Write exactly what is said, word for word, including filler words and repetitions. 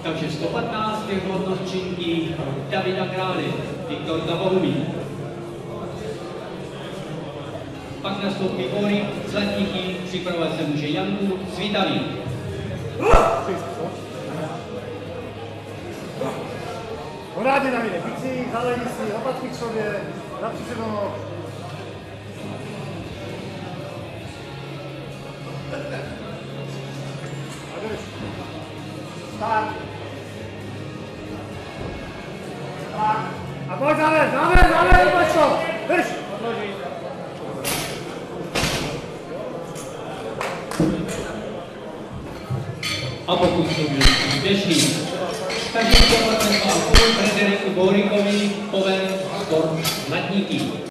Takže sto patnáct věrhodnost činky Davida Krály, Viktorka Bohumí. Pak nastoupí Bory, Zlatníky, připravovat se může Janku Svitavý. Pořádně na mě, bicí, zalení si, opatky k sobě, zapři se do noh. A jdeš. Tak. Tak. A pojď závěr, závěr, závěr, pojď to. Drž. Odloží. A pokud jsou byli úspěšní. Takže to byl Frederiku Bourikovi, Power Sport Zlatníky.